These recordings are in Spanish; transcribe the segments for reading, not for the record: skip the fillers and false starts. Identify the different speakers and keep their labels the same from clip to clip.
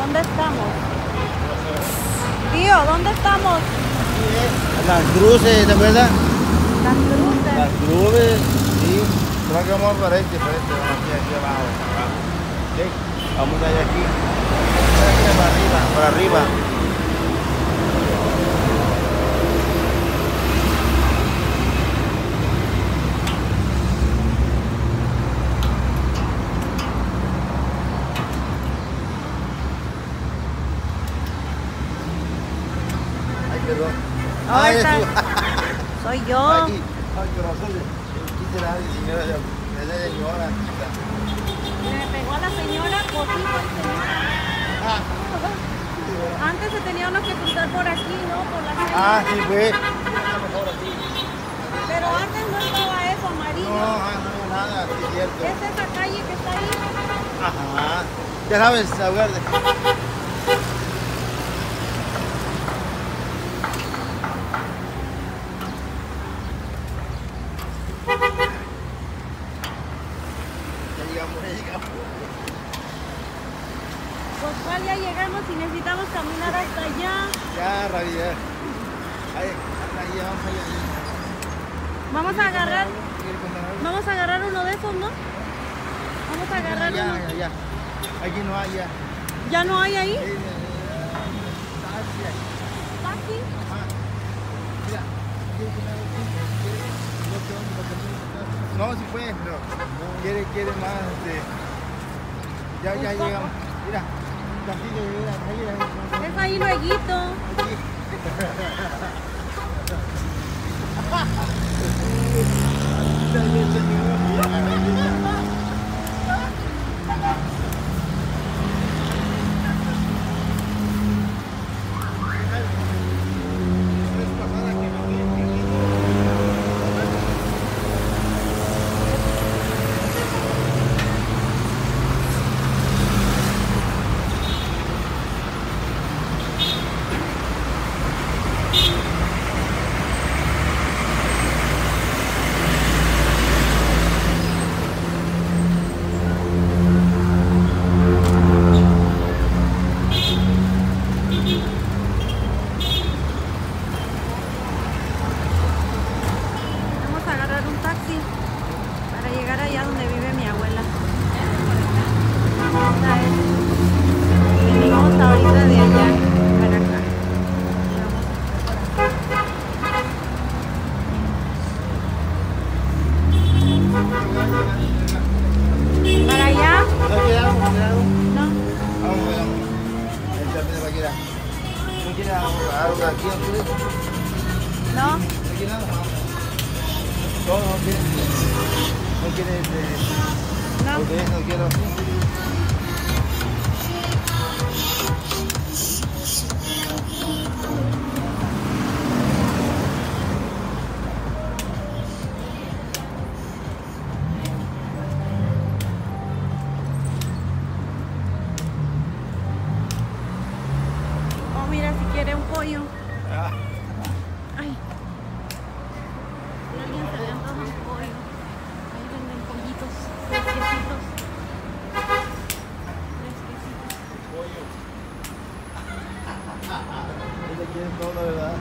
Speaker 1: ¿Dónde estamos? Tío, ¿dónde estamos?
Speaker 2: Las cruces, ¿te acuerdas?
Speaker 1: Las cruces.
Speaker 2: Las cruces, sí. Creo que vamos para este, vamos aquí abajo, abajo. ¿Sí? Vamos allá aquí. Para arriba. Ay, perdón.
Speaker 1: Ahí está. Soy yo.
Speaker 2: Ay, corazón. ¿Qué será de señora? De señora.
Speaker 1: Le pegó a la señora, poquito señora. Antes se tenía uno que cruzar por aquí, ¿no? Por la calle.
Speaker 2: Sí, pues.
Speaker 1: Pero antes no estaba eso amarillo.
Speaker 2: No, no, nada, sí es cierto.
Speaker 1: Es esa calle que está ahí.
Speaker 2: Ajá. Ya sabes, hablar de... Ya llegamos.
Speaker 1: Pues cuál ya llegamos y necesitamos caminar hasta allá.
Speaker 2: Ya, Rabia. Ahí, vamos allá.
Speaker 1: Vamos a agarrar uno de esos, ¿no? Vamos a agarrar uno.
Speaker 2: Ya. Aquí no hay ya.
Speaker 1: ¿Ya no hay ahí?
Speaker 2: Taxi.
Speaker 1: ¿Taxi?
Speaker 2: Ajá. Mira. No, si fue, pero quiere más. Ya llegamos. Mira.
Speaker 1: Es ahí lueguito. Vamos a agarrar un taxi para llegar allá donde vive mi abuela. Venimos ahorita de allá para acá. ¿Para allá?
Speaker 2: ¿No quedamos?
Speaker 1: No.
Speaker 2: Vamos. ¿No quieres algo aquí?
Speaker 1: No.
Speaker 2: ¿No quieres nada? No quieres. ¿No quieres?
Speaker 1: No.
Speaker 2: No quiero.
Speaker 1: Oh, mira, si quiere un pollo. Ay. Si alguien se le antoja un pollo. Ahí venden pollitos fresquecitos.
Speaker 2: Quieren todo, ¿verdad?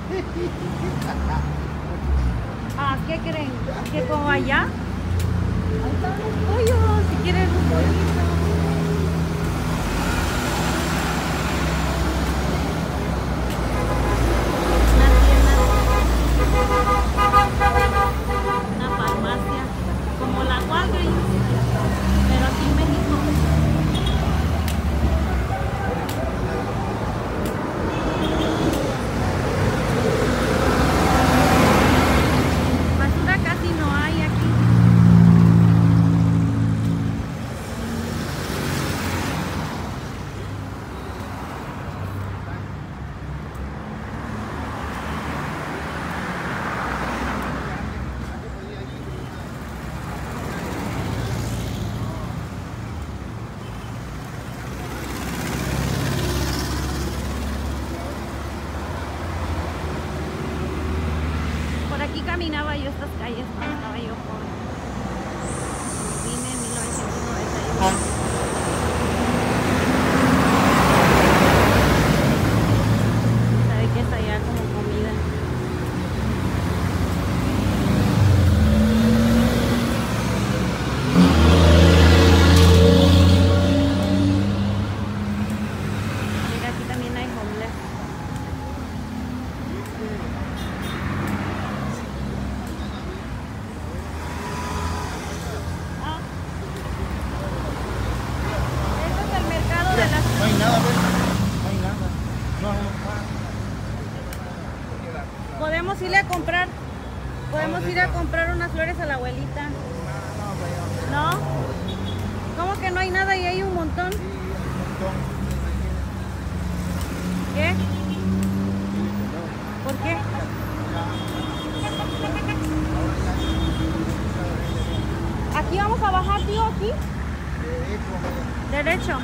Speaker 1: ¿Qué creen? ¿Que como allá? Ahí están los pollos, si quieren un pollito. Una farmacia como la Walgreens, pero aquí en México. Basura casi no hay aquí. Por aquí caminaba yo estas calles cuando estaba yo joven. Vine en 1991. de las...
Speaker 2: No hay nada, ¿ves? No hay nada. No,
Speaker 1: Podemos irle a comprar. Podemos ir a comprar unas flores a la abuelita. ¿No? ¿Cómo que no hay nada y hay un montón? ¿Qué? ¿Por qué? ¿Aquí vamos a bajar, tío? ¿Aquí? Derecho.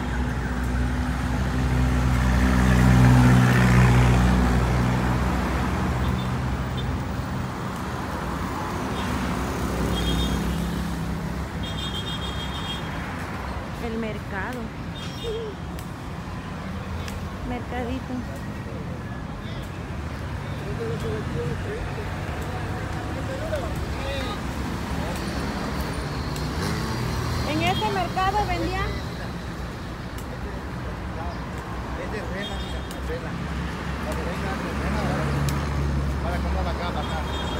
Speaker 1: El mercado. Mercadito. En ese mercado vendían.
Speaker 2: Este es rena, mira, rena. La rena es rena, para como la cama acá.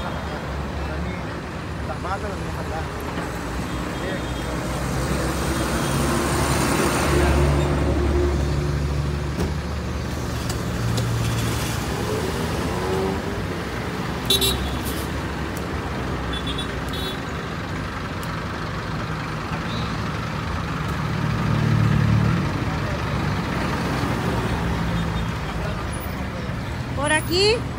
Speaker 2: Las matas las tenemos acá.
Speaker 1: Por aquí.